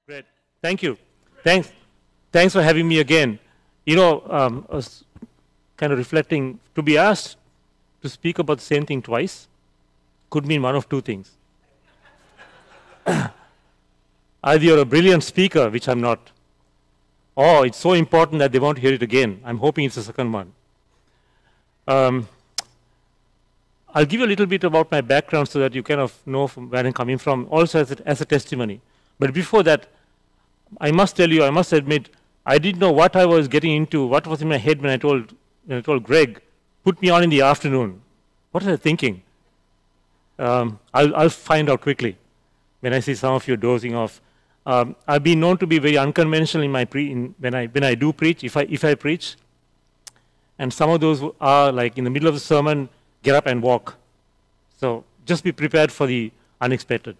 Great. Thank you. Thanks. Thanks for having me again. You know, I was kind of reflecting, to be asked to speak about the same thing twice could mean one of two things. Either you're a brilliant speaker, which I'm not, or it's so important that they want to hear it again. I'm hoping it's the second one. I'll give you a little bit about my background so that you kind of know from where I'm coming from, also as a testimony. But before that, I must tell you, I must admit, I didn't know what I was getting into, what was in my head when I told Greg, put me on in the afternoon. What was I thinking? I'll find out quickly when I see some of you dozing off. I've been known to be very unconventional in my when I do preach, if I preach. And some of those are like in the middle of the sermon, get up and walk. So just be prepared for the unexpected.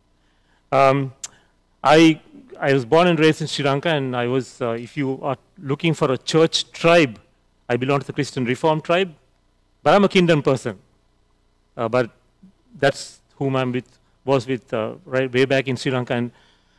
I was born and raised in Sri Lanka, and I was, if you are looking for a church tribe, I belong to the Christian Reformed tribe, but I'm a kingdom person. But that's whom I'm with, was with right way back in Sri Lanka. And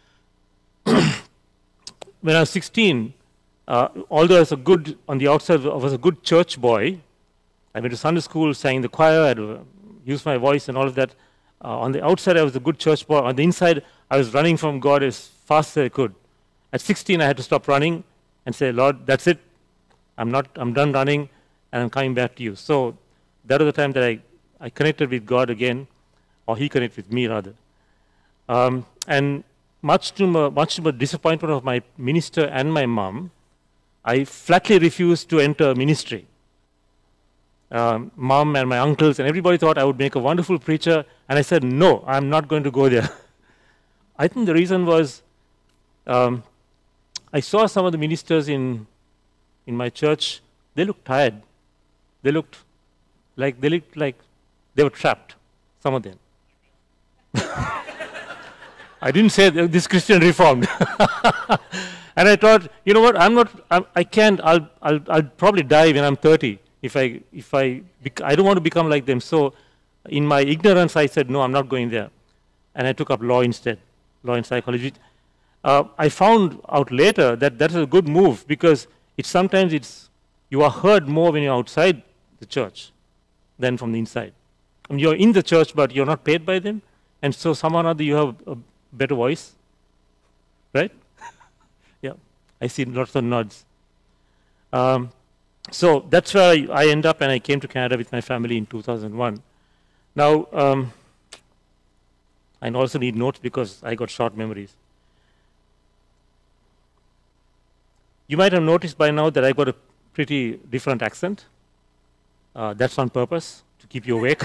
when I was 16, although I was on the outside, I was a good church boy. I went to Sunday school, sang in the choir, I had to use my voice and all of that. On the outside, I was a good church boy. On the inside, I was running from God as fast as I could. At 16, I had to stop running and say, Lord, that's it. I'm done running, and I'm coming back to you. So that was the time that I connected with God again, or He connected with me, rather. And much to the disappointment of my minister and my mom, I flatly refused to enter ministry. Mom and my uncles and everybody thought I would make a wonderful preacher, and I said, no, I'm not going to go there. I think the reason was I saw some of the ministers in my church. They looked tired. They looked like they were trapped, some of them. I didn't say this Christian Reformed. And I thought, you know what, I can't, I'll probably die when I'm 30 if I don't want to become like them. So in my ignorance, I said, no, I'm not going there. And I took up law instead, law and psychology. I found out later that that's a good move, because sometimes you are heard more when you're outside the church than from the inside. I mean, you're in the church, but you're not paid by them. And so somehow or other you have a better voice, right? Yeah, I see lots of nods. So that's where I end up, and I came to Canada with my family in 2001. Now, I also need notes because I got short memories. You might have noticed by now that I got a pretty different accent. That's on purpose, to keep you awake.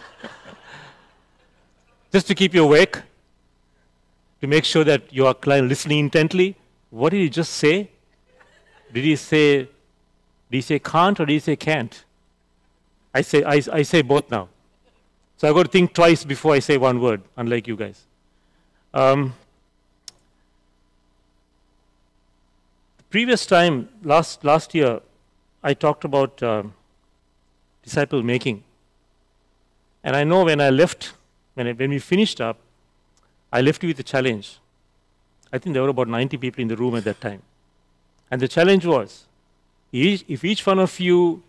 Just to keep you awake, to make sure that you are listening intently. What did he just say? Did he say can't, or did he say can't? I say both now. So I've got to think twice before I say one word, unlike you guys. The previous time, last year, I talked about disciple making. And I know when I left, when we finished up, I left you with a challenge. I think there were about 90 people in the room at that time. And the challenge was, if each one of you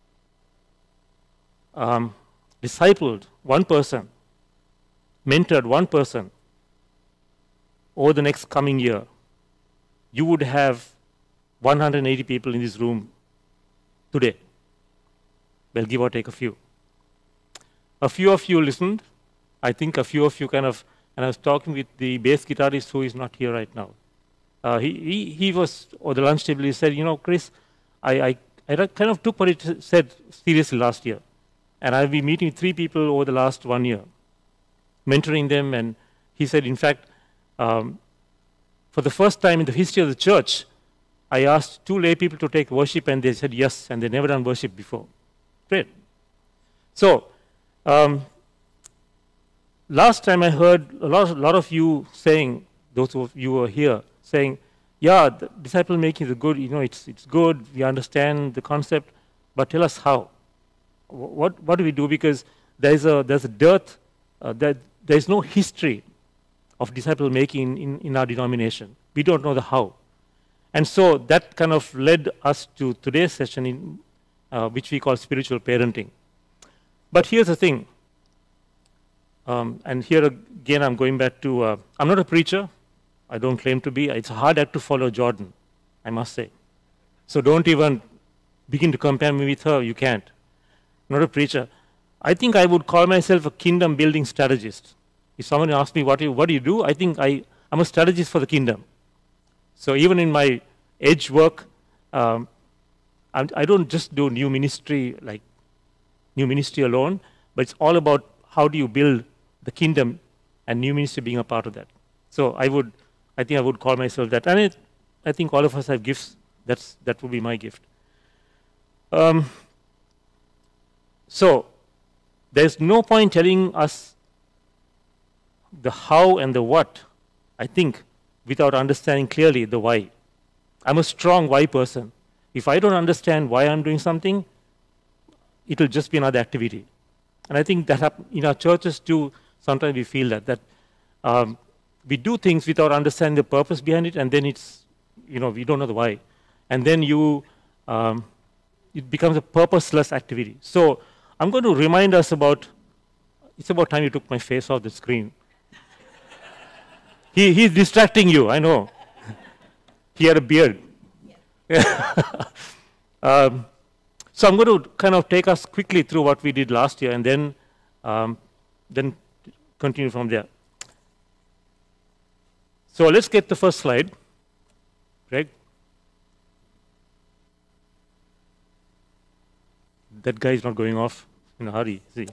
discipled one person, mentored one person over the next coming year, you would have 180 people in this room today. Well, give or take a few. A few of you listened. I think a few of you and I was talking with the bass guitarist who is not here right now. He was, or the lunch table, he said, you know, Chris, I kind of took what it said seriously last year. And I've been meeting 3 people over the last 1 year, mentoring them. And he said, in fact, for the first time in the history of the church, I asked 2 lay people to take worship, and they said yes, and they'd never done worship before. Great. So, last time I heard a lot of you saying, those of you who are here, saying, yeah, the disciple making is good, you know, it's good, we understand the concept, but tell us how. What do we do? Because there's a dearth, there is no history of disciple making in our denomination. We don't know the how. And so that kind of led us to today's session, which we call spiritual parenting. But here's the thing. And here again, I'm going back to, I'm not a preacher. I don't claim to be. It's a hard act to follow Jordan, I must say. So don't even begin to compare me with her. You can't. I'm not a preacher. I think I would call myself a kingdom building strategist. If someone asks me, what do you do? I think I'm a strategist for the kingdom. So even in my edge work, I don't just do new ministry alone, but it's all about how do you build the kingdom and new ministry being a part of that. So I think I would call myself that. And I think all of us have gifts. That would be my gift. So there's no point telling us the how and the what, I think, without understanding clearly the why. I'm a strong why person. If I don't understand why I'm doing something, it'll just be another activity. And I think that in our churches too, sometimes we feel that we do things without understanding the purpose behind it, and then it's, we don't know the why. And then it becomes a purposeless activity. So I'm going to remind us it's about time you took my face off the screen. He's distracting you, I know. He had a beard. Yeah. So I'm going to kind of take us quickly through what we did last year and then continue from there. So let's get the first slide. Greg? That guy is not going off in a hurry, is he?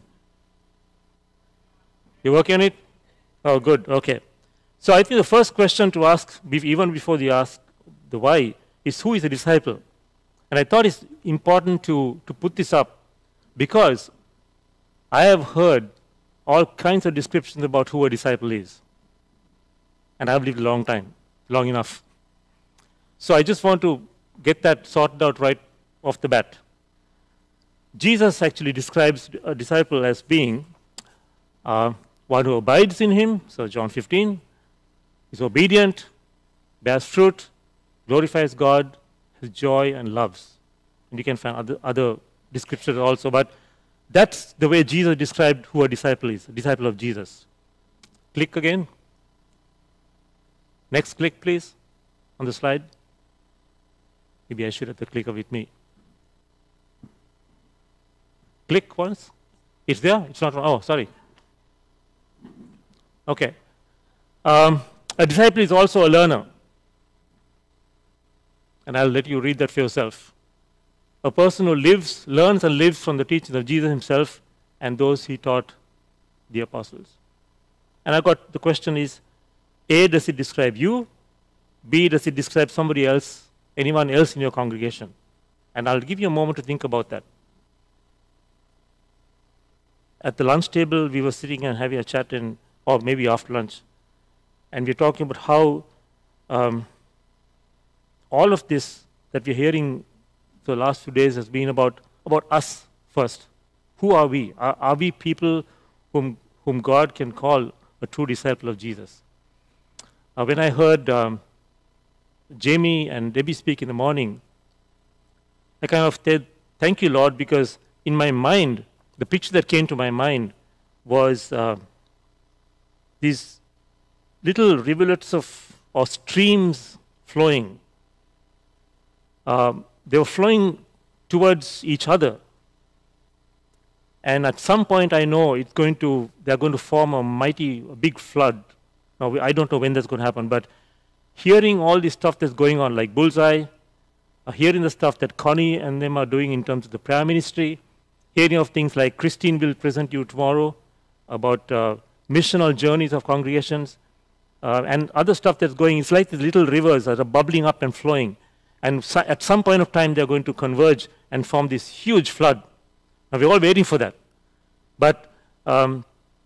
You working on it? Oh, good, okay. So I think the first question to ask, even before you ask the why, is who is a disciple? And I thought it's important to put this up because I have heard all kinds of descriptions about who a disciple is. And I've lived a long enough. So I just want to get that sorted out right off the bat. Jesus actually describes a disciple as being one who abides in him, so John 15, is obedient, bears fruit, glorifies God, has joy, and loves. And you can find other descriptions also, but that's the way Jesus described who a disciple is, a disciple of Jesus. Click again. Next click, please, on the slide. Maybe I should have the clicker with me. Click once. It's there? It's not. Oh, sorry. Okay. A disciple is also a learner. And I'll let you read that for yourself. A person who learns and lives from the teachings of Jesus himself and those he taught the apostles. And I've got the question is, A, does it describe you? B, does it describe somebody else, anyone else in your congregation? And I'll give you a moment to think about that. At the lunch table, we were sitting and having a chat, or maybe after lunch, and we're talking about how all of this that we're hearing the last few days has been about us first. Who are we? Are we people whom God can call a true disciple of Jesus? When I heard Jamie and Debbie speak in the morning, I kind of said, thank you, Lord, because in my mind, the picture that came to my mind was these little rivulets or streams flowing. They were flowing towards each other. And at some point, I know they're going to form a big flood. Now, I don't know when that's going to happen, but hearing all this stuff that's going on, like Bullseye, hearing the stuff that Connie and them are doing in terms of the prayer ministry, hearing of things like Christine will present you tomorrow about missional journeys of congregations, and other stuff that's going, it's like these little rivers that are bubbling up and flowing. And at some point of time, they're going to converge and form this huge flood. Now, we're all waiting for that. But I'm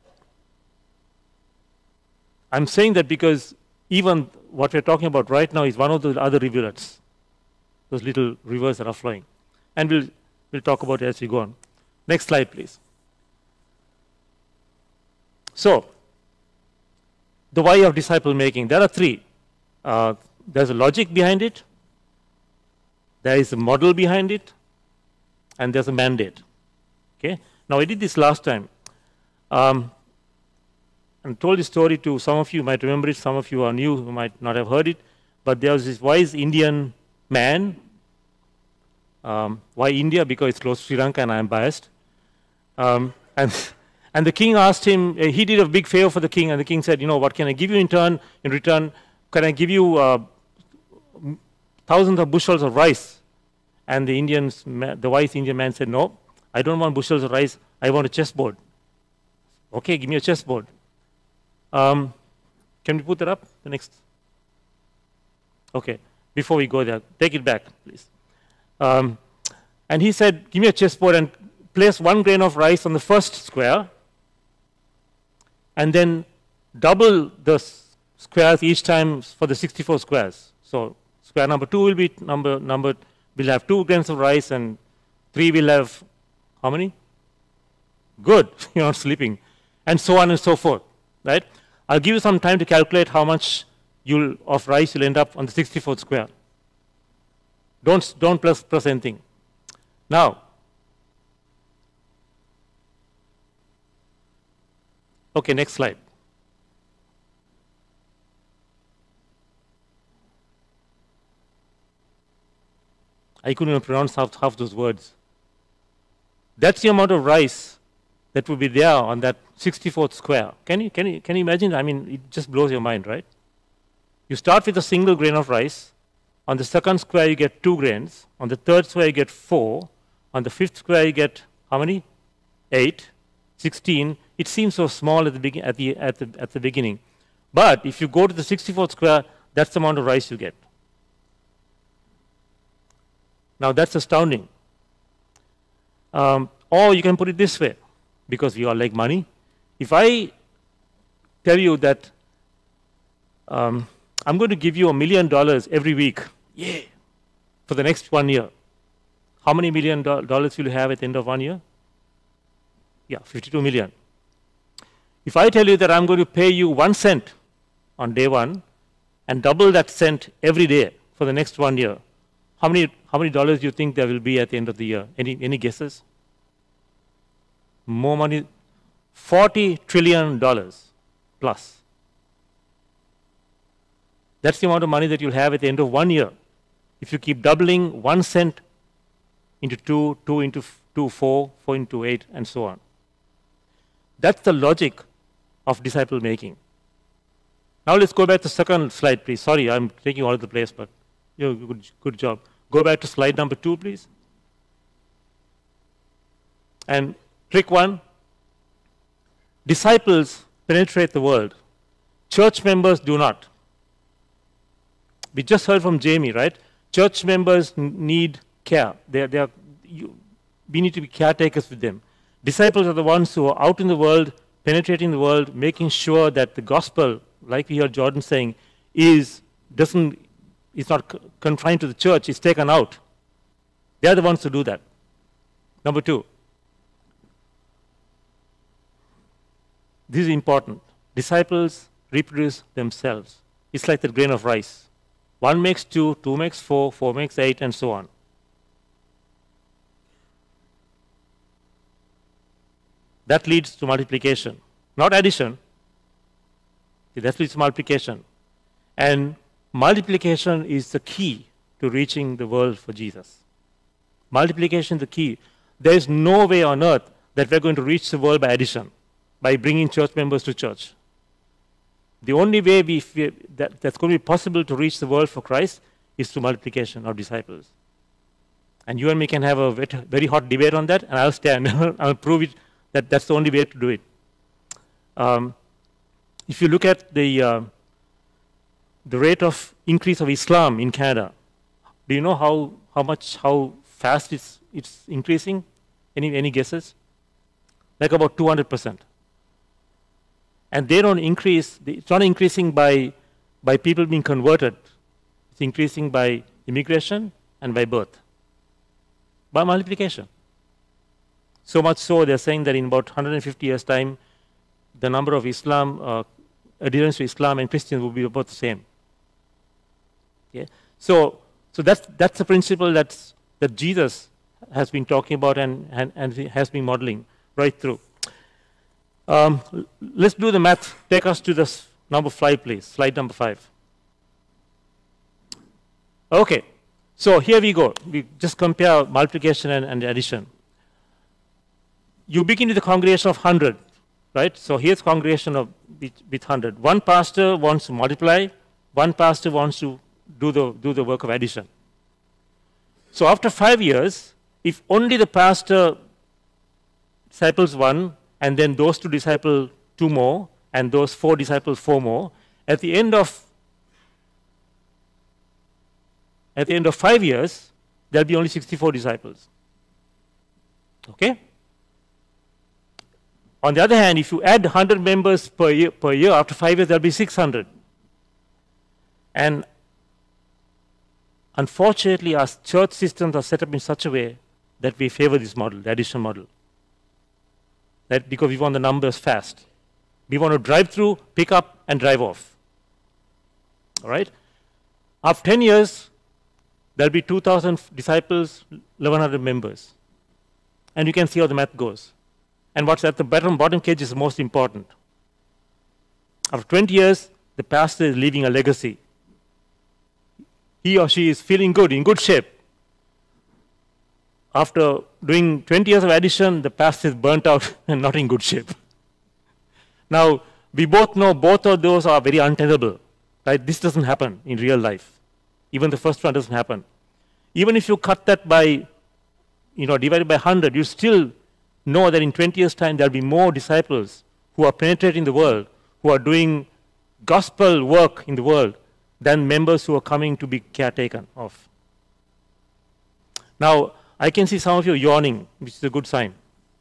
saying that because even what we're talking about right now is one of the other rivulets, those little rivers that are flowing. And we'll talk about it as we go on. Next slide, please. So, the why of disciple making? There are three. There's a logic behind it, there is a model behind it, and there's a mandate. Okay? Now, I did this last time. And told this story to some of you, might remember it, some of you are new, who might not have heard it. But there was this wise Indian man. Why India? Because it's close to Sri Lanka and I'm biased. And the king asked him, he did a big favor for the king, and the king said, you know, what can I give you in return? Can I give you thousands of bushels of rice? And the wise Indian man said, no, I don't want bushels of rice, I want a chessboard. Okay, give me a chessboard. Can we put that up? The next. Okay, before we go there, take it back, please. And he said, give me a chessboard and place 1 grain of rice on the first square, and then double the squares each time for the 64 squares. So square number 2 will be will have 2 grains of rice, and 3 will have how many? Good, you're not sleeping, and so on and so forth, right? I'll give you some time to calculate how much of rice you'll end up on the 64th square. Don't plus anything. Now, okay, next slide. I couldn't even pronounce half those words. That's the amount of rice that would be there on that 64th square. Can you imagine? I mean, it just blows your mind, right? You start with a single grain of rice. On the second square, you get 2 grains. On the third square, you get 4. On the fifth square, you get how many? 8, 16. It seems so small at the beginning. But if you go to the 64th square, that's the amount of rice you get. Now, that's astounding. Or you can put it this way, because we all like money. If I tell you that I'm going to give you $1 million every week, yeah, for the next 1 year, how many $1 million will you have at the end of 1 year? Yeah, 52 million. If I tell you that I'm going to pay you 1 cent on day 1 and double that cent every day for the next 1 year, how many dollars do you think there will be at the end of the year? Any guesses? More money, $40 trillion plus. That's the amount of money that you'll have at the end of 1 year. If you keep doubling 1 cent into 2, 2 into 2, 4, 4 into 8, and so on. That's the logic of disciple making. Now let's go back to the second slide, please. Sorry, I'm taking all of the place, but good job. Go back to slide number 2, please. And trick 1, disciples penetrate the world. Church members do not. We just heard from Jamie, right? Church members need care. We need to be caretakers with them. Disciples are the ones who are out in the world, penetrating the world, making sure that the gospel, like we heard Jordan saying, is not confined to the church, it's taken out. They are the ones who do that. Number 2. This is important. Disciples reproduce themselves. It's like the grain of rice. 1 makes 2, 2 makes 4, 4 makes 8, and so on. That leads to multiplication, not addition. That leads to multiplication. And multiplication is the key to reaching the world for Jesus. Multiplication is the key. There is no way on earth that we're going to reach the world by addition, by bringing church members to church. The only way that's going to be possible to reach the world for Christ is through multiplication of disciples. And you and me can have a very hot debate on that, and I'll stand. I'll prove it that that's the only way to do it. If you look at the rate of increase of Islam in Canada, do you know how fast it's increasing? Any guesses? Like about 200%. And they don't increase. It's not increasing by people being converted. It's increasing by immigration and by birth, by multiplication. So much so, they're saying that in about 150 years' time, the number of Islam adherence to Islam and Christians would be about the same. Okay? So that's the principle that Jesus has been talking about and has been modeling right through. Let's do the math. Take us to this number 5, please. Slide number 5. Okay. So here we go. We just compare multiplication and addition. You begin with the congregation of 100, right? So here's congregation with 100. One pastor wants to multiply. One pastor wants to do the work of addition. So after 5 years, if only the pastor disciples 1, and then those 2 disciple 2 more, and those 4 disciples 4 more, at the end of 5 years, there'll be only 64 disciples. Okay? On the other hand, if you add 100 members per year, after 5 years, there'll be 600. And unfortunately, our church systems are set up in such a way that we favor this model, the addition model. That because we want the numbers fast. We want to drive through, pick up, and drive off. All right? After 10 years, there'll be 2,000 disciples, 1,100 members. And you can see how the math goes. And what's at the bottom cage is most important. After 20 years, the pastor is leaving a legacy. He or she is feeling good, in good shape. After doing 20 years of addition, the pastor is burnt out and not in good shape. Now, we both know both of those are very untenable. Right? This doesn't happen in real life. Even the first one doesn't happen. Even if you cut that by, divided by 100, you still know that in 20 years' time there'll be more disciples who are penetrating the world, who are doing gospel work in the world, than members who are coming to be caretaken of. Now, I can see some of you yawning, which is a good sign.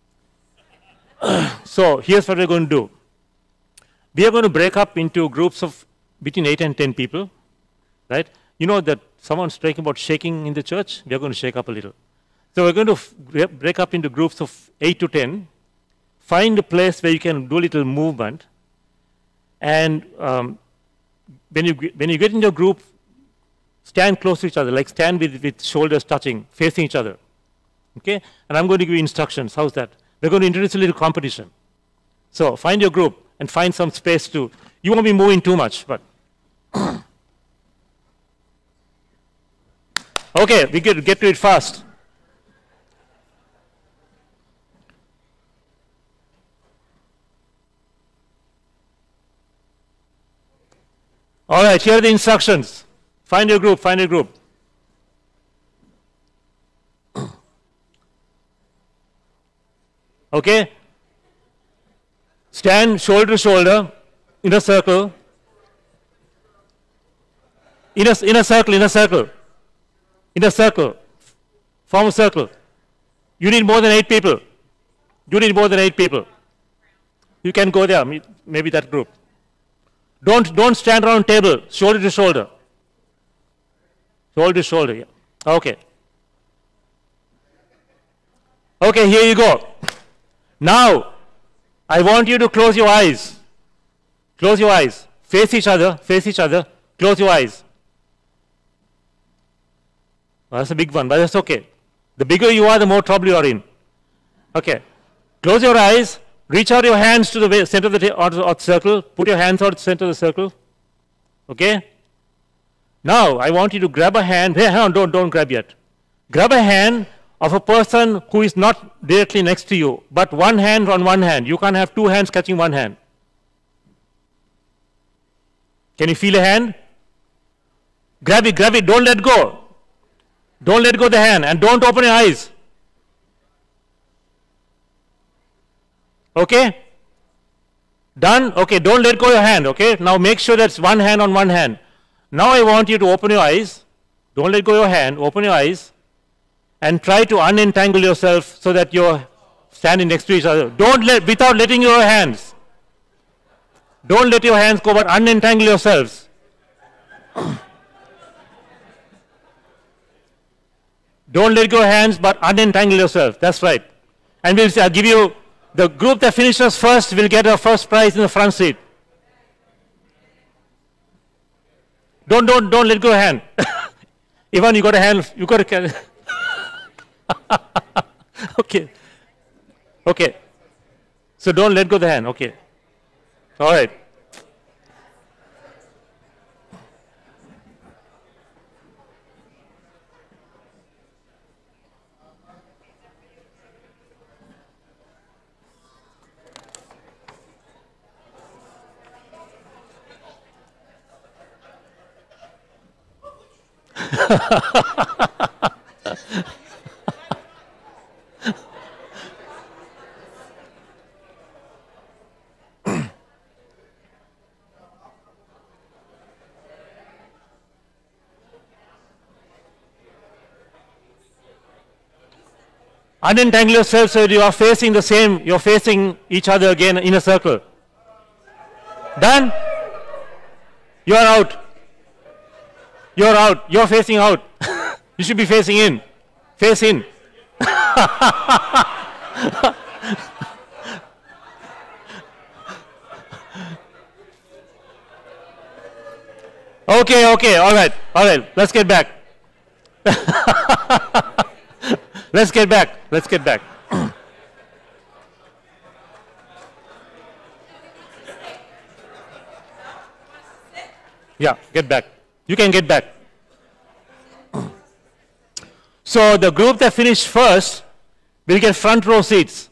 So here's what we're going to do. We are going to break up into groups of between 8 and 10 people, right? You know that someone's talking about shaking in the church. We are going to shake up a little. So we're going to break up into groups of 8 to 10. Find a place where you can do a little movement. And when you get into a group, stand close to each other, like stand with shoulders touching, facing each other. Okay? And I'm going to give you instructions. How's that? We're going to introduce a little competition. So find your group and find some space to. You won't be moving too much, but. Okay, we get to it fast. All right, here are the instructions. Find your group, find your group. Okay? Stand shoulder to shoulder in a circle. In a circle, in a circle. In a circle. Form a circle. You need more than 8 people. You need more than 8 people. You can go there, maybe that group. Don't stand around table, shoulder to shoulder. Shoulder to shoulder, yeah. Okay. Okay, here you go. Now, I want you to close your eyes. Close your eyes. Face each other, close your eyes. Well, that's a big one, but that's okay. The bigger you are, the more trouble you are in. Okay. Close your eyes. Reach out your hands to the center of the circle. Put your hands out to the center of the circle. Okay? Now, I want you to grab a hand. Hey, hang on, don't grab yet. Grab a hand of a person who is not directly next to you, but one hand on one hand. You can't have 2 hands catching one hand. Can you feel a hand? Grab it, don't let go. Don't let go of the hand, and don't open your eyes. Okay? Done? Okay, don't let go of your hand, okay? Now make sure that's one hand on one hand. Now I want you to open your eyes. Don't let go of your hand, open your eyes, and try to unentangle yourself so that you're standing next to each other. Without letting your hands. Don't let your hands go, but unentangle yourselves. Don't let go of hands, but unentangle yourself. That's right. And I'll give you, the group that finishes first will get a first prize in the front seat. Don't let go of hand. Ivan, you got a hand. You got a. Okay. Okay. So don't let go of the hand. Okay. All right. Unentangle yourself so you are facing the same, you're facing each other again in a circle. Done? You are out. You're out. You're facing out. You should be facing in. Face in. Okay, all right. Let's get back. Let's get back. Yeah, get back. You can get back. So the group that finished first will get front row seats.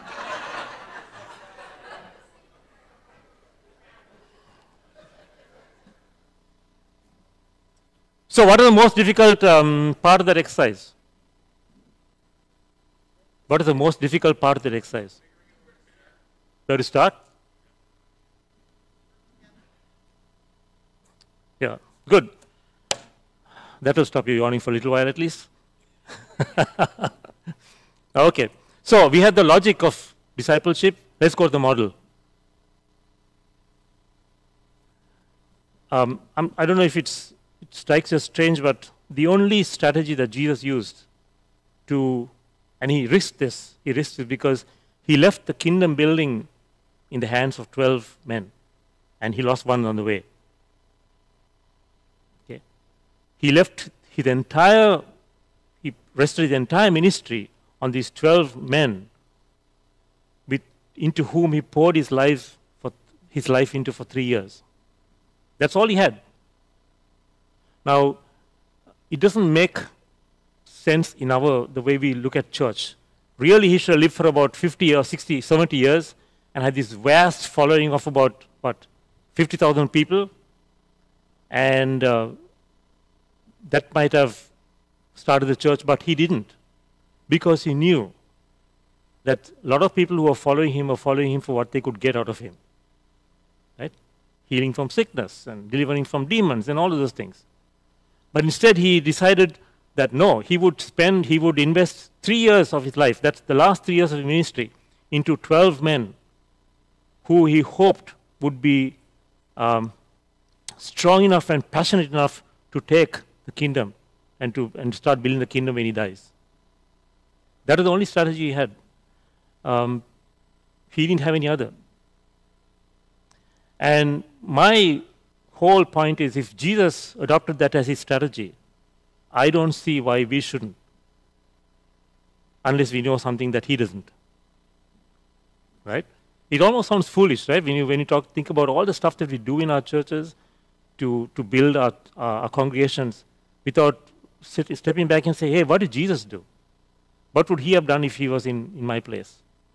So what is the most difficult part of that exercise? What is the most difficult part of that exercise? Where to start? Yeah, good. That will stop you yawning for a little while at least. Okay, so we had the logic of discipleship. Let's go to the model. I don't know if it strikes you as strange, but the only strategy that Jesus used and he risked this because he left the kingdom building in the hands of 12 men, and he lost one on the way. Okay. He rested his entire ministry on these 12 men into whom he poured his life into for 3 years. That's all he had. Now, it doesn't make sense in the way we look at church. Really, he should have lived for about 50 or 60, 70 years and had this vast following of about, 50,000 people. And that might have started the church, but he didn't. Because he knew that a lot of people who were following him for what they could get out of him. Right? Healing from sickness and delivering from demons and all of those things. But instead he decided that no, he would invest 3 years of his life, that's the last 3 years of his ministry, into 12 men who he hoped would be strong enough and passionate enough to take the kingdom and start building the kingdom when he dies. That was the only strategy he had. He didn't have any other. And my whole point is, if Jesus adopted that as his strategy, I don't see why we shouldn't, unless we know something that he doesn't. Right? It almost sounds foolish, right? When you think about all the stuff that we do in our churches to build our congregations, without stepping back and say, hey, what did Jesus do? What would he have done if he was in my place?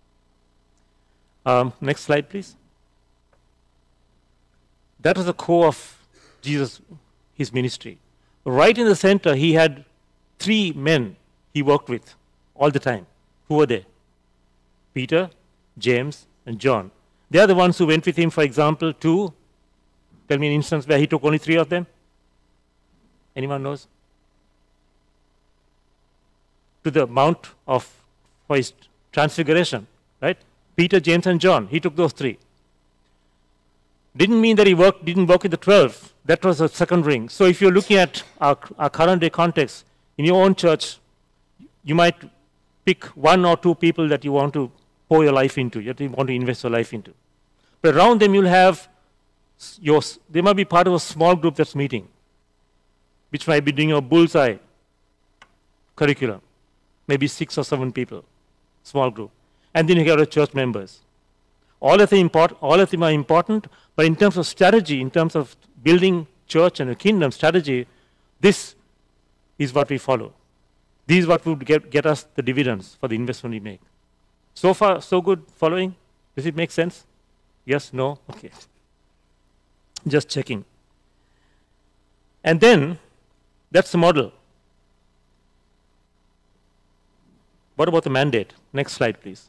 Next slide, please. That was the core of Jesus, his ministry. Right in the center, he had 3 men he worked with all the time. Who were they? Peter, James, and John. They are the ones who went with him, for example, tell me an instance where he took only 3 of them. Anyone knows? To the mount for his transfiguration, right? Peter, James, and John. He took those 3. Didn't mean that he didn't work with the 12. That was a second ring. So if you're looking at our current day context, in your own church, you might pick 1 or 2 people that you want to pour your life into, that you want to invest your life into. But around them you'll have they might be part of a small group that's meeting. which might be doing a bullseye curriculum, maybe 6 or 7 people, small group. And then you have the church members. All of them are important, but in terms of strategy, in terms of building church and a kingdom strategy, this is what we follow. This is what would get us the dividends for the investment we make. So far, so good following? Does it make sense? Yes, no? Okay. Just checking. And then, that's the model. What about the mandate? Next slide, please.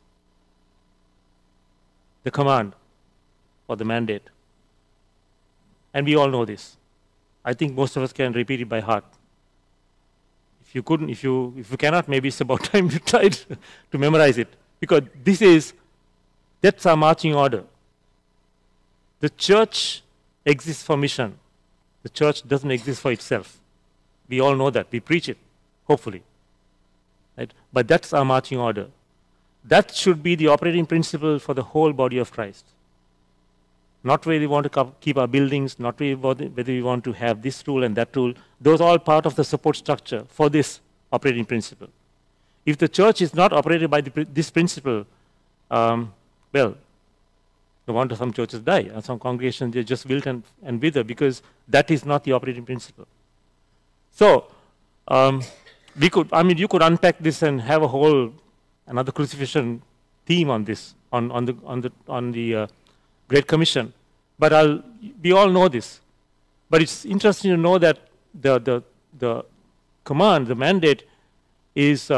The command or the mandate. And we all know this. I think most of us can repeat it by heart. If you cannot, maybe it's about time you try to memorize it. Because that's our marching order. The church exists for mission. The church doesn't exist for itself. We all know that. We preach it, hopefully. Right? But that's our marching order. That should be the operating principle for the whole body of Christ. Not whether we want to keep our buildings, not whether we want to have this rule and that rule. Those are all part of the support structure for this operating principle. If the church is not operated by this principle, well, no wonder some churches die, and some congregations they just wilt and wither because that is not the operating principle. So, you could unpack this and have another crucifixion theme on this, on the Great Commission. But we all know this. But it's interesting to know that the command, the mandate, is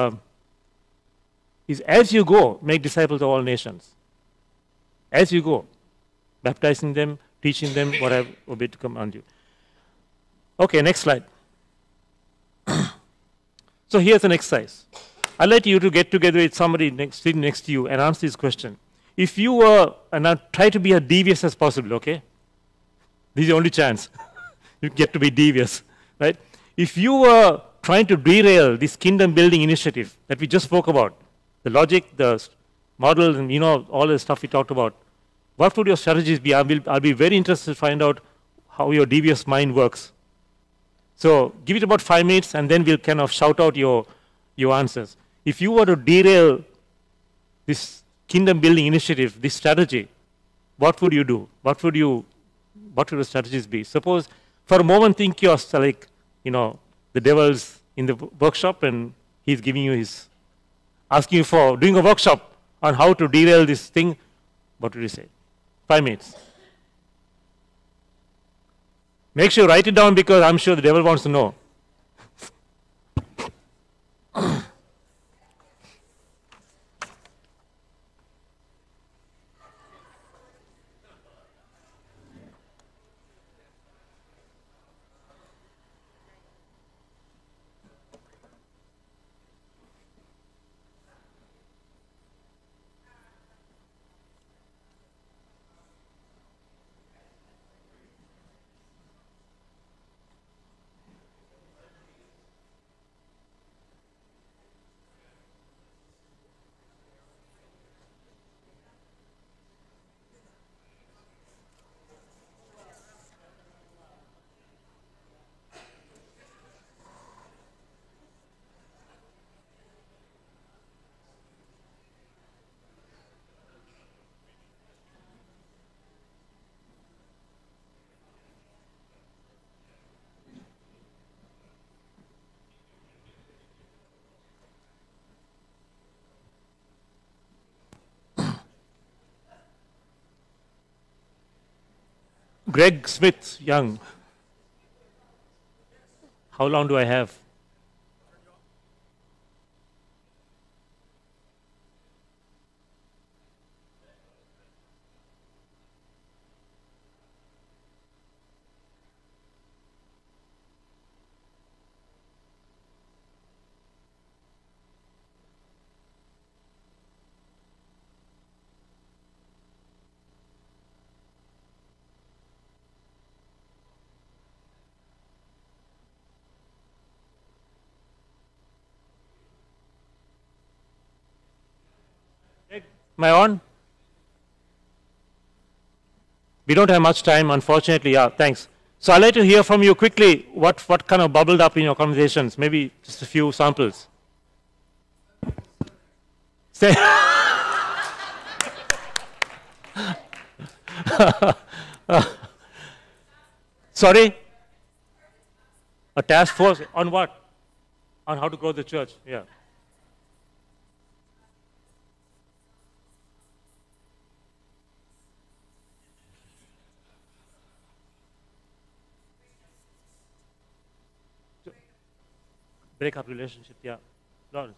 as you go, make disciples of all nations. As you go, baptizing them, teaching them what I've obeyed to command you. Okay, next slide. So here's an exercise. I'd like you to get together with somebody sitting next to you and answer this question. If you were, and now try to be as devious as possible, okay? This is the only chance. You get to be devious, right? If you were trying to derail this kingdom building initiative that we just spoke about, the logic, the model, and all the stuff we talked about, what would your strategies be? I'll be very interested to find out how your devious mind works. So give it about 5 minutes, and then we'll kind of shout out your answers. If you were to derail this kingdom building initiative, this strategy, what would you do? What would the strategies be? Suppose for a moment think you're like, the devil's in the workshop and he's giving you asking you for doing a workshop on how to derail this thing. What would you say? 5 minutes. Make sure you write it down because I'm sure the devil wants to know. Greg Smith, Young. How long do I have? Am I on? We don't have much time, unfortunately. Yeah, thanks. So I'd like to hear from you quickly what kind of bubbled up in your conversations, maybe just a few samples. Say Sorry? A task force on what? On how to grow the church, yeah. Break up relationship, yeah. Lawrence.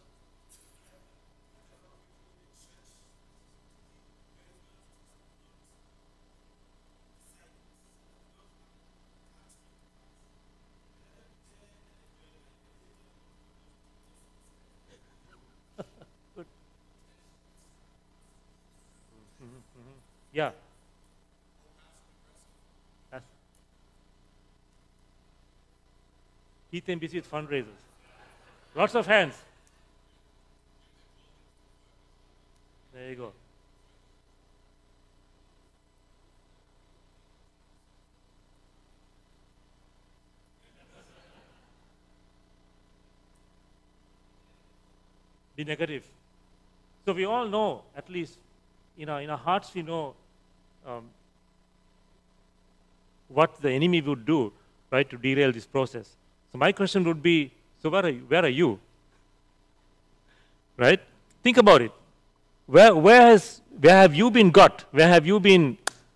Good. Yeah. Keith and busy with fundraisers. Lots of hands. There you go. Be negative. So we all know, at least in our hearts, we know what the enemy would do, right, to derail this process. So my question would be, so where are you? Right? Think about it. Where have you been got? Where have you been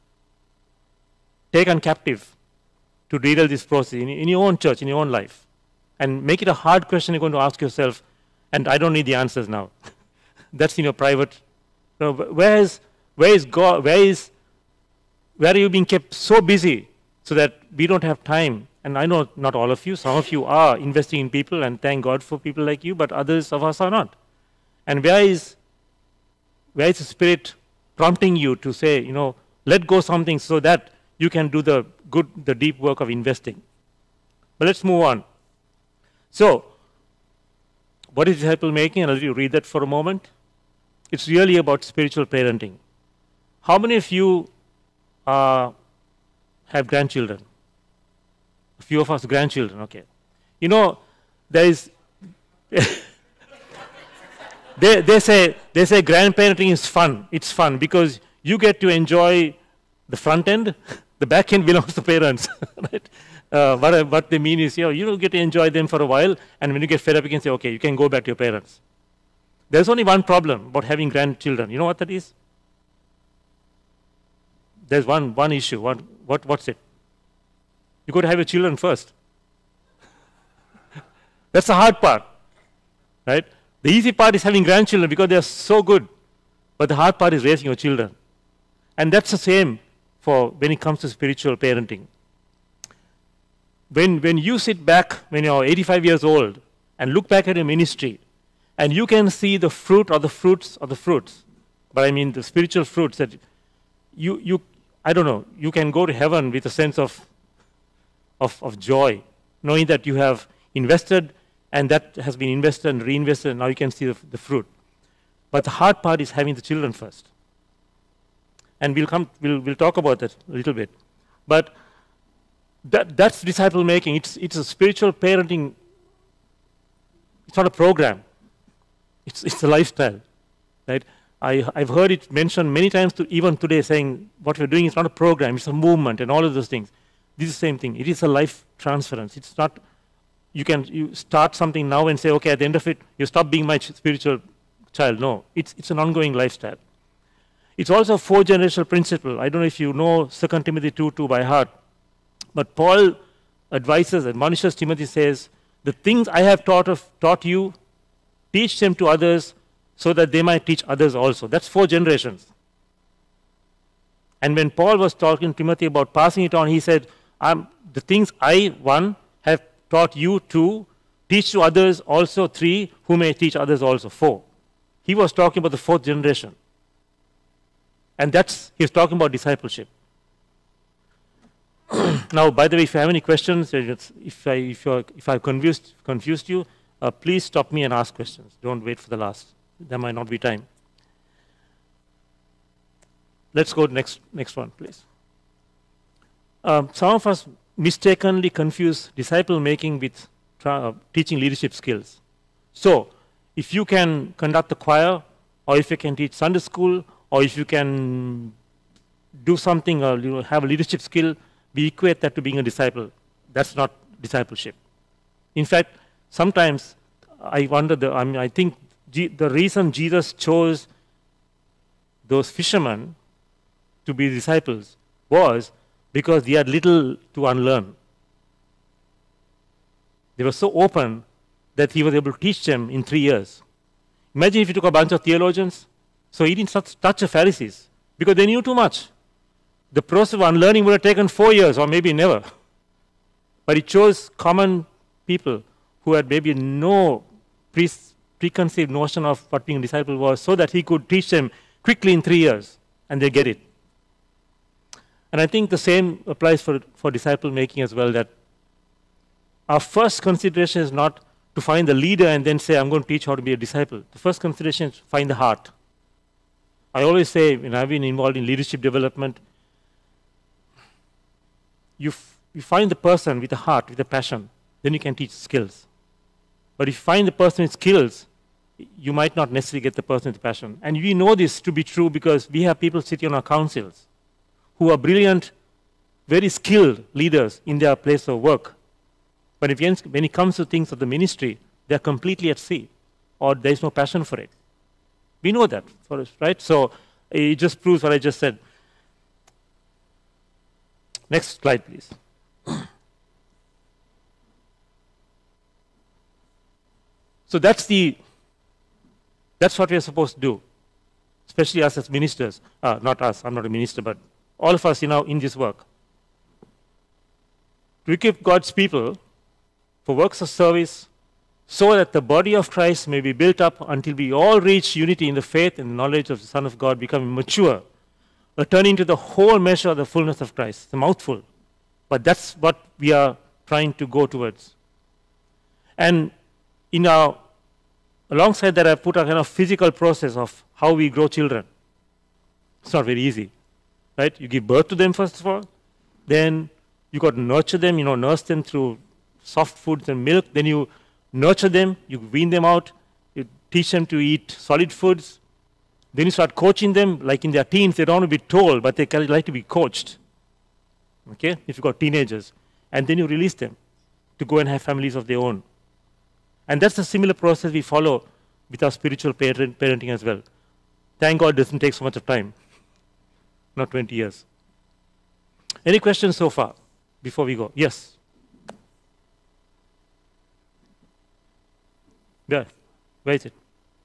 taken captive to derail this process in your own church, in your own life? And make it a hard question you're going to ask yourself, and I don't need the answers now. That's in your private. So where is God? Where are you being kept so busy so that we don't have time? And I know not all of you, some of you are investing in people, and thank God for people like you, but others of us are not. And where is the Spirit prompting you to say, let go something so that you can do the deep work of investing? But let's move on. So, what is disciple making? And I'll let you read that for a moment. It's really about spiritual parenting. How many of you have grandchildren? A few of us grandchildren, okay. There is they say grandparenting is fun. It's fun because you get to enjoy the front end. The back end belongs to parents. Right? What they mean is, you get to enjoy them for a while, and when you get fed up, you can say, okay, you can go back to your parents. There's only one problem about having grandchildren. You know what that is? There's one issue. What's it? You got to have your children first. That's the hard part, right? The easy part is having grandchildren because they are so good, but the hard part is raising your children. And that's the same for when it comes to spiritual parenting. When you sit back when you're 85 years old and look back at your ministry, and you can see the fruit or the fruits of the fruits, but I mean the spiritual fruits that I don't know, you can go to heaven with a sense of joy, knowing that you have invested and that has been invested and reinvested, and now you can see the fruit. But the hard part is having the children first. And we'll talk about that a little bit. But that's disciple making. It's a spiritual parenting. It's not a program. It's a lifestyle, right? I've heard it mentioned many times, even today, saying what we're doing is not a program, it's a movement and all of those things. This is the same thing. It is a life transference. It's not, you start something now and say, okay, at the end of it, you stop being my spiritual child. No, it's an ongoing lifestyle. It's also a 4-generational principle. I don't know if you know 2 Timothy 2:2 by heart, but Paul admonishes Timothy, says, the things I have taught you, teach them to others so that they might teach others also. That's 4 generations. And when Paul was talking to Timothy about passing it on, he said, the things I, 1, have taught you, 2, teach to others also, 3, who may teach others also, 4. He was talking about the 4th generation. And he's talking about discipleship. Now, by the way, if you have any questions, if I've confused you, please stop me and ask questions. Don't wait for the last. There might not be time. Let's go to next one, please. Some of us mistakenly confuse disciple making with teaching leadership skills. So, if you can conduct the choir, or if you can teach Sunday school, or if you can do something or have a leadership skill, we equate that to being a disciple. That's not discipleship. In fact, sometimes I wonder, I think the reason Jesus chose those fishermen to be disciples was because they had little to unlearn. They were so open that he was able to teach them in 3 years. Imagine if you took a bunch of theologians. So he didn't touch the Pharisees because they knew too much. The process of unlearning would have taken 4 years or maybe never. But he chose common people who had maybe no preconceived notion of what being a disciple was, so that he could teach them quickly in 3 years and they get it. And I think the same applies for disciple making as well, that our first consideration is not to find the leader and then say, I'm going to teach how to be a disciple. The first consideration is to find the heart. I always say, when I've been involved in leadership development, you find the person with a heart, with a passion, then you can teach skills. But if you find the person with skills, you might not necessarily get the person with passion. And we know this to be true because we have people sitting on our councils who are brilliant, very skilled leaders in their place of work. But when it comes to things of the ministry, they're completely at sea, or there's no passion for it. We know that, for us, right? So it just proves what I just said. Next slide, please. So that's what we are supposed to do, especially us as ministers. Not us, I'm not a minister, but all of us in this work. To equip God's people for works of service, so that the body of Christ may be built up until we all reach unity in the faith and knowledge of the Son of God, becoming mature, returning to the whole measure of the fullness of Christ. It's a mouthful, but that's what we are trying to go towards. And alongside that, I put a kind of physical process of how we grow children. It's not very easy, right? You give birth to them first of all, then you got to nurture them, nurse them through soft foods and milk, then you nurture them, you wean them out, you teach them to eat solid foods, then you start coaching them. Like in their teens, they don't want to be told, but they like to be coached. Okay, if you've got teenagers. And then you release them to go and have families of their own. And that's a similar process we follow with our spiritual parenting as well. Thank God it doesn't take so much of time. Not 20 years. Any questions so far before we go? Yes. Yeah. Where is it?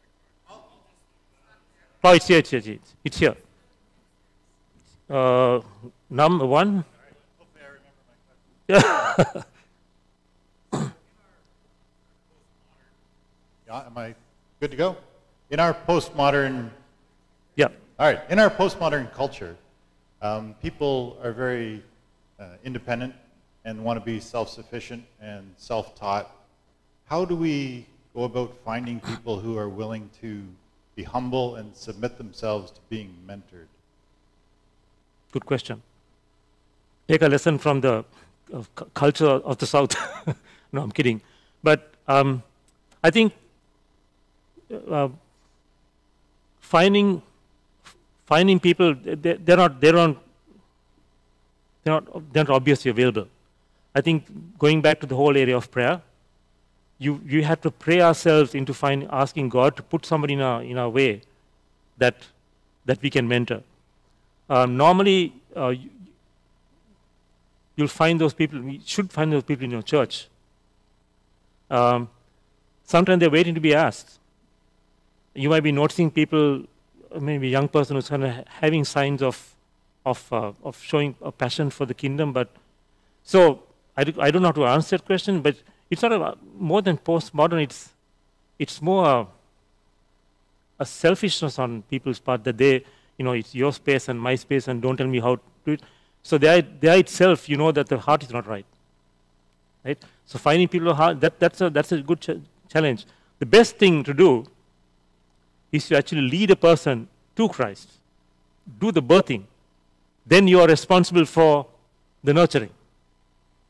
Oh, it's here. It's here. Number 1. Hopefully I remember my question. Am I good to go? In our postmodern, in our postmodern culture, people are very independent and want to be self-sufficient and self-taught. How do we go about finding people who are willing to be humble and submit themselves to being mentored? Good question. Take a lesson from the culture of the South. No, I'm kidding. But I think finding people, they're not obviously available. I think going back to the whole area of prayer, you have to pray ourselves into asking God to put somebody in our way that we can mentor. Normally, you'll find those people. We should find those people in your church. Sometimes they're waiting to be asked. You might be noticing people, maybe a young person who's kind of having signs of showing a passion for the kingdom. But so I don't know how to answer that question. But it's not more than postmodern. It's more a selfishness on people's part that they, it's your space and my space, and don't tell me how to do it. So they itself, that the heart is not right. Right. So finding people that's a good challenge. The best thing to do is to actually lead a person to Christ. Do the birthing. Then you are responsible for the nurturing.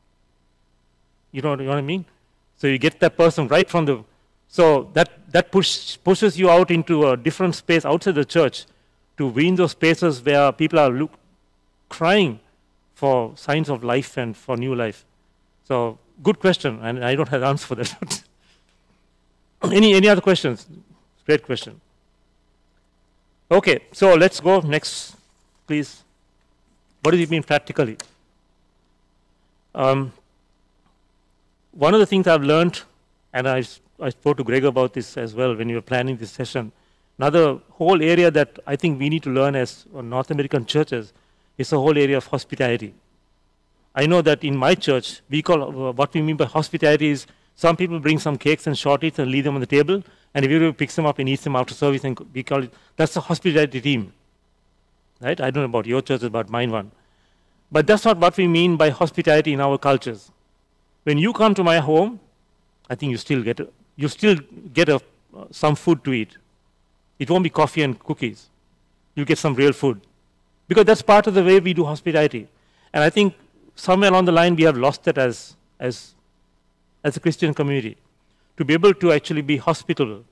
You know what I mean? So you get that person right from the, so that pushes you out into a different space outside the church to be in those spaces where people are crying for signs of life and for new life. So good question, and I don't have an answer for that. Any other questions? Great question. Okay, so let's go next, please. What does it mean practically? One of the things I've learned, and I spoke to Greg about this as well when we were planning this session, another whole area that I think we need to learn as North American churches is the whole area of hospitality. I know that in my church, we call, what we mean by hospitality is some people bring some cakes and shorties and leave them on the table, and everybody picks them up and eats them after service, and we call it, that's the hospitality team. Right? I don't know about your churches, but mine one. But that's not what we mean by hospitality in our cultures. When you come to my home, I think you still get some food to eat. It won't be coffee and cookies. You get some real food. Because that's part of the way we do hospitality. And I think somewhere along the line we have lost that as a Christian community, to be able to actually be hospitable.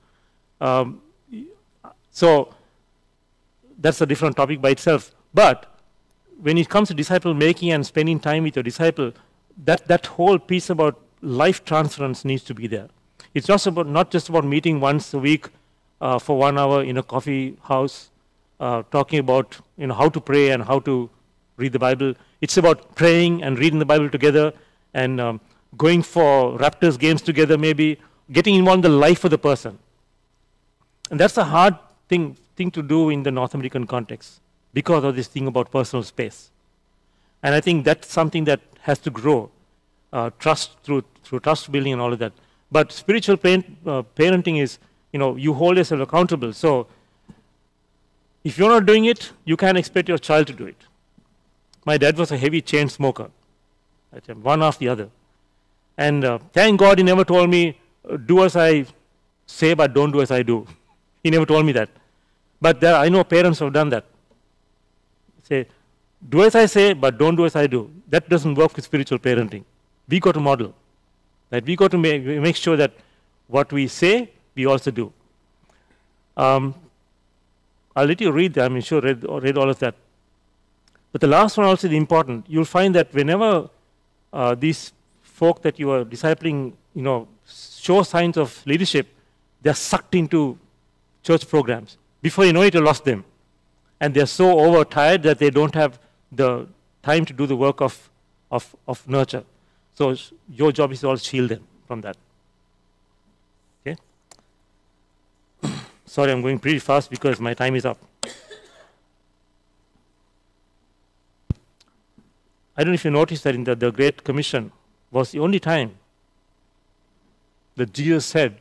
So that's a different topic by itself. But when it comes to disciple making and spending time with your disciple, that whole piece about life transference needs to be there. It's not just about meeting once a week for 1 hour in a coffee house, talking about how to pray and how to read the Bible. It's about praying and reading the Bible together and going for Raptors games together, maybe getting involved in the life of the person. And that's a hard thing to do in the North American context because of this thing about personal space. And I think that's something that has to grow, trust through trust building and all of that. But spiritual parenting is, you hold yourself accountable. So if you're not doing it, you can't expect your child to do it. My dad was a heavy chain smoker, one after the other. And thank God he never told me, do as I say, but don't do as I do. He never told me that. But I know parents have done that. Say, do as I say, but don't do as I do. That doesn't work with spiritual parenting. We got to model. That we got to make sure that what we say, we also do. I'll let you read that. I'm sure read all of that. But the last one also is important. You'll find that whenever these folk that you are discipling, show signs of leadership, they're sucked into church programs. Before you know it, you lost them. And they're so overtired that they don't have the time to do the work of nurture. So your job is to also shield them from that. Okay? Sorry, I'm going pretty fast because my time is up. I don't know if you noticed that in the Great Commission was the only time that Jesus said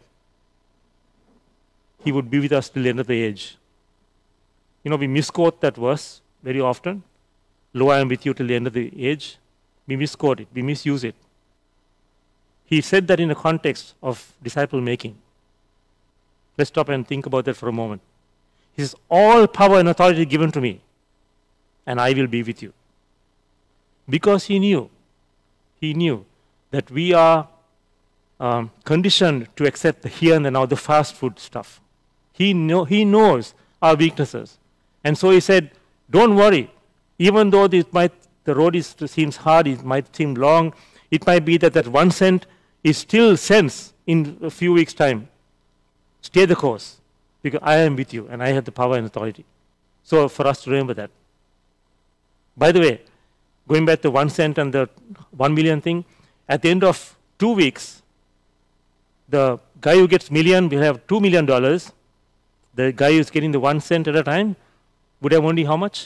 he would be with us till the end of the age. We misquote that verse very often. Lo, I am with you till the end of the age. We misquote it. We misuse it. He said that in the context of disciple making. Let's stop and think about that for a moment. He says, all power and authority given to me, and I will be with you. Because he knew that we are conditioned to accept the here and the now, the fast food stuff. He knows our weaknesses. And so he said, don't worry. Even though the road seems hard, it might seem long, it might be that 1 cent is still cents in a few weeks' time. Stay the course, because I am with you, and I have the power and authority. So for us to remember that. By the way, going back to 1 cent and the 1 million thing, at the end of 2 weeks, the guy who gets million will have $2 million. The guy who's getting the 1 cent at a time would have only how much?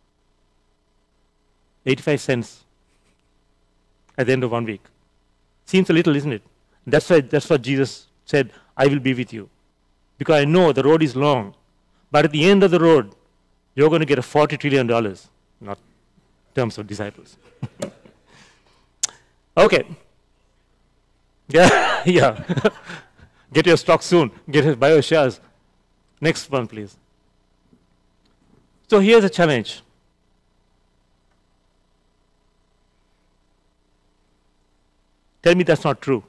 85 cents at the end of 1 week. Seems a little, isn't it? That's what Jesus said, I will be with you. Because I know the road is long. But at the end of the road, you're going to get a $40 trillion. Not in terms of disciples. Okay. Yeah, yeah. Get your stock soon. Buy your shares. Next one, please. So here's a challenge. Tell me that's not true.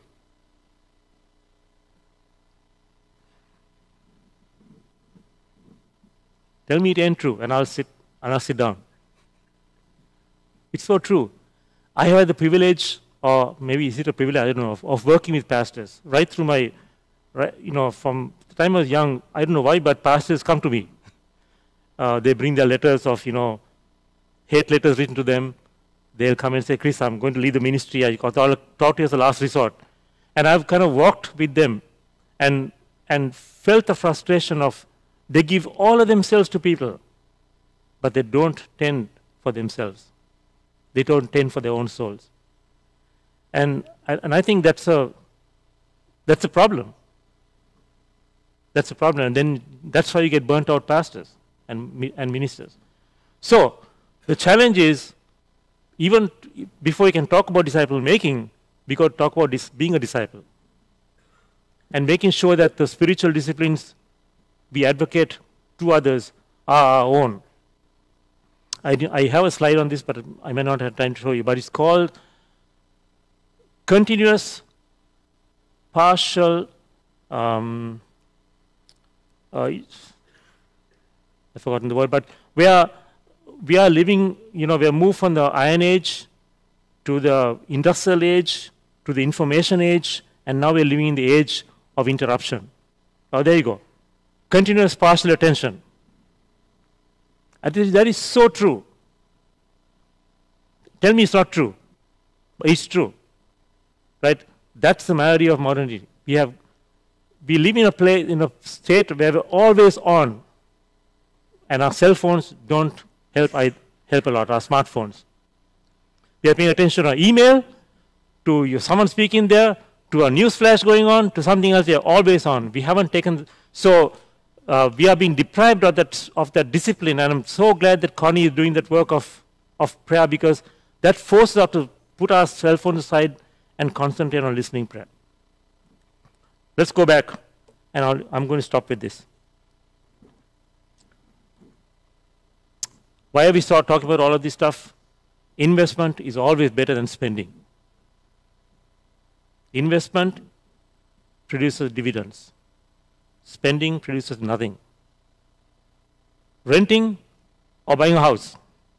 Tell me it ain't true, and I'll sit down. It's so true. I have had the privilege, or maybe is it a privilege, I don't know, of working with pastors. Right through my, from the time I was young, I don't know why, but pastors come to me. They bring their letters of, hate letters written to them. They'll come and say, Chris, I'm going to leave the ministry. I thought you as a last resort. And I've kind of walked with them and felt the frustration of they give all of themselves to people, but they don't tend for themselves. They don't tend for their own souls. And I think that's a problem. That's a problem. And then that's why you get burnt out pastors and ministers. So the challenge is, even before you can talk about disciple making, we got to talk about being a disciple. And making sure that the spiritual disciplines we advocate to others are our own. I have a slide on this, but I may not have time to show you. But it's called continuous partial. I've forgotten the word, but we are living. We are moved from the Iron Age to the Industrial Age to the Information Age, and now we're living in the age of interruption. Oh, there you go. Continuous partial attention. That is so true. Tell me it's not true. But it's true. Right? That's the malady of modernity. We live in a state where we're always on. And our cell phones don't help a lot, our smartphones. We are paying attention to our email, to someone speaking there, to a news flash going on, to something else. We are always on. We haven't taken... we are being deprived of that discipline, and I'm so glad that Connie is doing that work of prayer, because that forces us to put our cell phone aside and concentrate on listening prayer. Let's go back, and I'm going to stop with this. Why are we talking about all of this stuff? Investment is always better than spending. Investment produces dividends. Spending produces nothing. Renting or buying a house.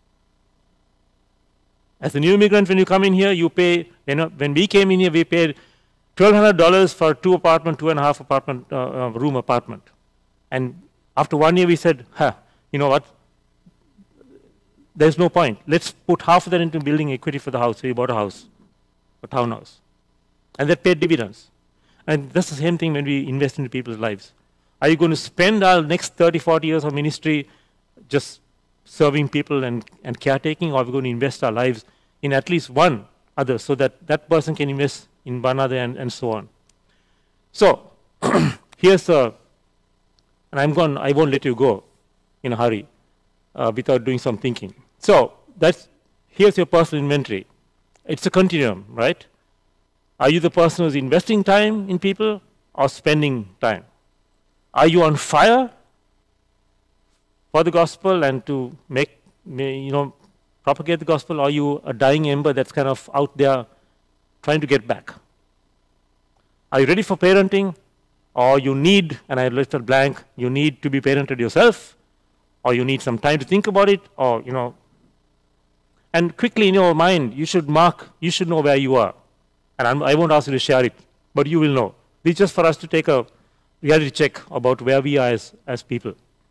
As a new immigrant, when you come in here, you pay, when we came in here, we paid $1,200 for a 2.5 apartment, room apartment. And after 1 year, we said, you know what? There's no point. Let's put half of that into building equity for the house. So we bought a house, a townhouse. And that paid dividends. And that's the same thing when we invest into people's lives. Are you going to spend our next 30, 40 years of ministry just serving people and caretaking, or are we going to invest our lives in at least one other so that that person can invest in one other and so on? So here's and I won't let you go in a hurry without doing some thinking. So here's your personal inventory. It's a continuum, right? Are you the person who's investing time in people or spending time? Are you on fire for the gospel and to propagate the gospel, or are you a dying ember that's kind of out there trying to get back? Are you ready for parenting, or you need, and I left it blank, you need to be parented yourself, or you need some time to think about it, or and quickly in your mind, you should know where you are. And I won't ask you to share it, but you will know. This is just for us to take a reality check about where we are as people.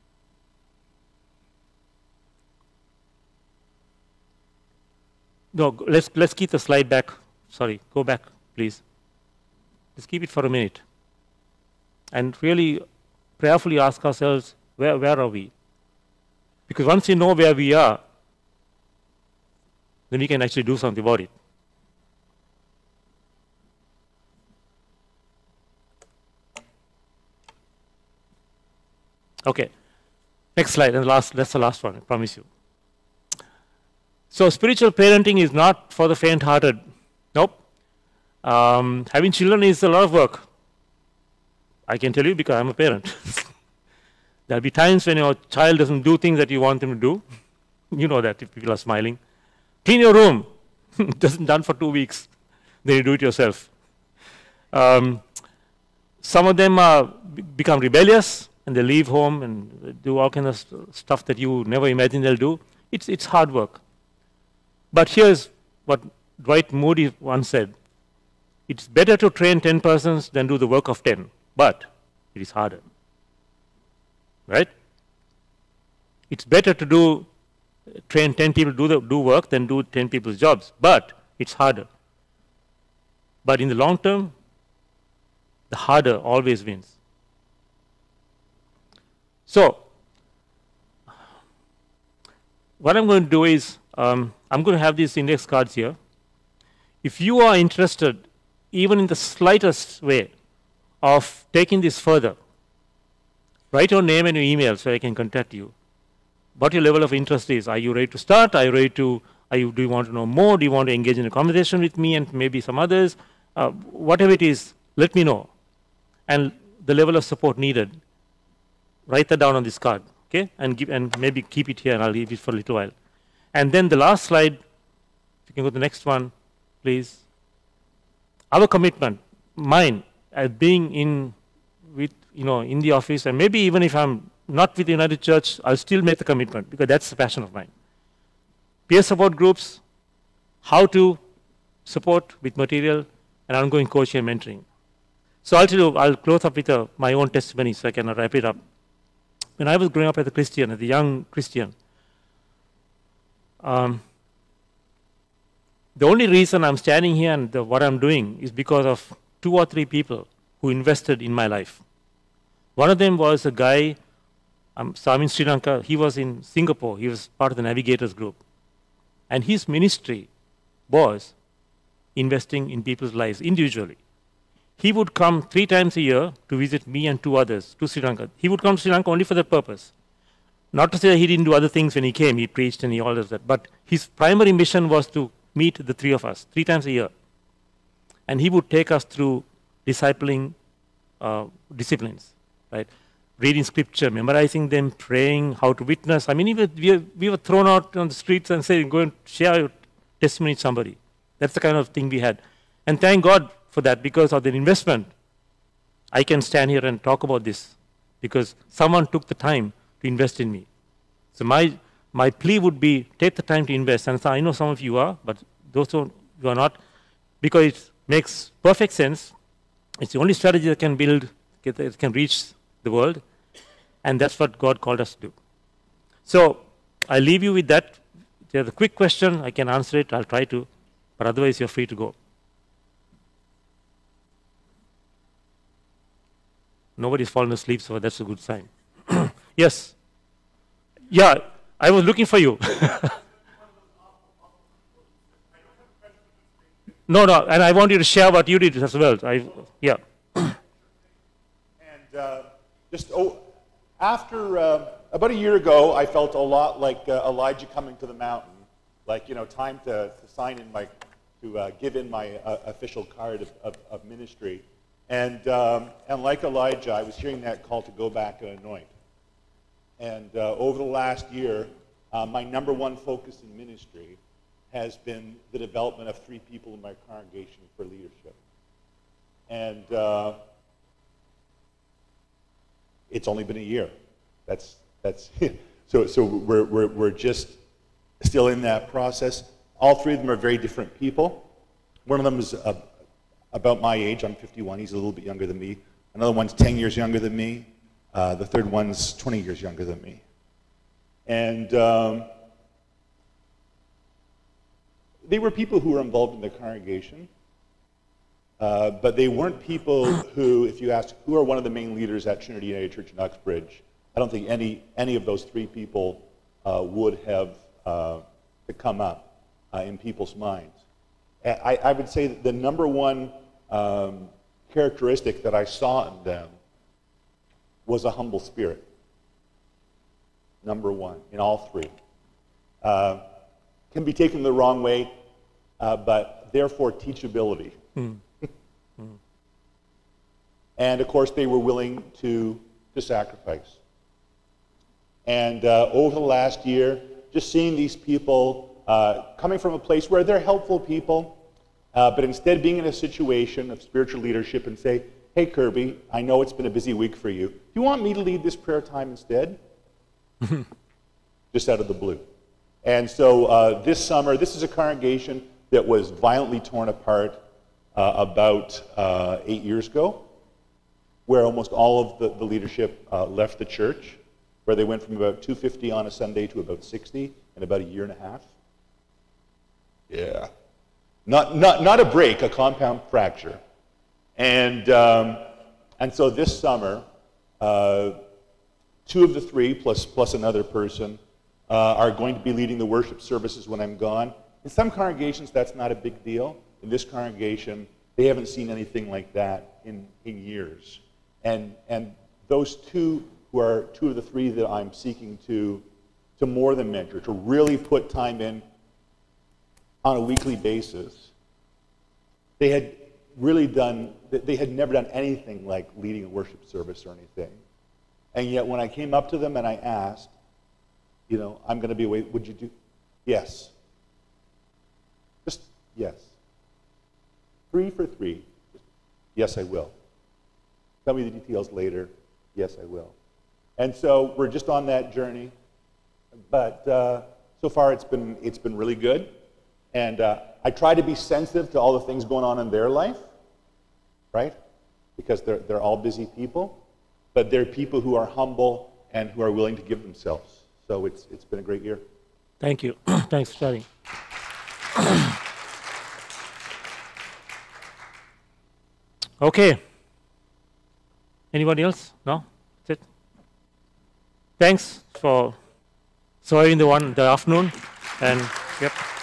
No, let's keep the slide back. Sorry, go back, please. Let's keep it for a minute. And really prayerfully ask ourselves, where are we? Because once you know where we are, then we can actually do something about it. Okay, next slide, and that's the last one, I promise you. So spiritual parenting is not for the faint-hearted. Nope. Having children is a lot of work. I can tell you because I'm a parent. There'll be times when your child doesn't do things that you want them to do. You know that if people are smiling. Clean your room. It doesn't done for 2 weeks. than you do it yourself. Some of them become rebellious, and they leave home and do all kinds of stuff that you never imagined they'll do. It's hard work. But here's what Dwight Moody once said. It's better to train 10 persons than do the work of 10, but it is harder. Right? It's better to train 10 people to do work than do 10 people's jobs, but it's harder. But in the long term, the harder always wins. So, what I'm going to do is, I'm going to have these index cards here. If you are interested, even in the slightest way, of taking this further, write your name and your email so I can contact you. What your level of interest is. Are you ready to start? Are you ready to, do you want to know more? Do you want to engage in a conversation with me and maybe some others? Whatever it is, let me know. And the level of support needed, write that down on this card, okay? And maybe keep it here, and I'll leave it for a little while. And then the last slide, if you can go to the next one, please. Our commitment, mine, as being in the office, and maybe even if I'm not with the United Church, I'll still make the commitment, because that's the passion of mine. Peer support groups, how to support with material, and ongoing coaching and mentoring. So I'll tell you, I'll close up with my own testimony so I can wrap it up. When I was growing up as a Christian, as a young Christian, the only reason I'm standing here and what I'm doing is because of 2 or 3 people who invested in my life. One of them was a guy, so I'm in Sri Lanka, he was in Singapore, he was part of the Navigators group. And his ministry was investing in people's lives individually. He would come 3 times a year to visit me and 2 others to Sri Lanka. He would come to Sri Lanka only for that purpose. Not to say that he didn't do other things when he came, he preached and he all of that, but his primary mission was to meet the 3 of us 3 times a year. And he would take us through discipling disciplines, right? Reading scripture, memorizing them, praying, how to witness. I mean, we were thrown out on the streets and saying, go and share your testimony with somebody. That's the kind of thing we had. And thank God for that, because of the investment, I can stand here and talk about this, because someone took the time to invest in me. So my plea would be, take the time to invest. And so I know some of you are, but those who are not, because it makes perfect sense. It's the only strategy that can build, that can reach the world, and that's what God called us to do. So I leave you with that. If there's a quick question, I can answer it, I'll try to, but otherwise you're free to go. Nobody's fallen asleep, so that's a good sign. Yes. Yeah, I was looking for you. No, and I want you to share what you did as well. Yeah. And after about a year ago, I felt a lot like Elijah coming to the mountain, like, time to sign in to give in my official card of ministry. And like Elijah, I was hearing that call to go back and anoint. And over the last year, my number one focus in ministry has been the development of 3 people in my congregation for leadership. And it's only been a year. That's so we're just still in that process. All 3 of them are very different people. One of them is about my age. I'm 51. He's a little bit younger than me. Another one's 10 years younger than me. The third one's 20 years younger than me. And they were people who were involved in the congregation, but they weren't people who, if you ask who are one of the main leaders at Trinity United Church in Uxbridge, I don't think any of those 3 people would have come up in people's minds. I would say that the number one characteristic that I saw in them was a humble spirit. Number one, in all 3. Can be taken the wrong way, but therefore teachability. And of course, they were willing to sacrifice. And over the last year, just seeing these people coming from a place where they're helpful people, but instead being in a situation of spiritual leadership and say, hey, Kirby, I know it's been a busy week for you. Do you want me to lead this prayer time instead? Just out of the blue. And so this summer, this is a congregation that was violently torn apart about 8 years ago, where almost all of the leadership left the church, where they went from about 250 on a Sunday to about 60 in about a year and a half. Yeah. Not a break, a compound fracture. And so this summer, 2 of the 3, plus another person, are going to be leading the worship services when I'm gone. In some congregations, that's not a big deal. In this congregation, they haven't seen anything like that in years. And those 2 who are 2 of the 3 that I'm seeking to more than mentor, to really put time in on a weekly basis, they had never done anything like leading a worship service or anything. And yet when I came up to them and I asked, I'm going to be away, would you do? Yes. Just yes. 3 for 3. Yes, I will. Tell me the details later. Yes, I will. And so we're just on that journey. But so far it's been really good. And I try to be sensitive to all the things going on in their life, right? Because they're all busy people. But they're people who are humble and who are willing to give themselves. So it's been a great year. Thank you. Thanks for sharing. Okay. Anybody else? No? That's it. Thanks for serving the afternoon. And yep.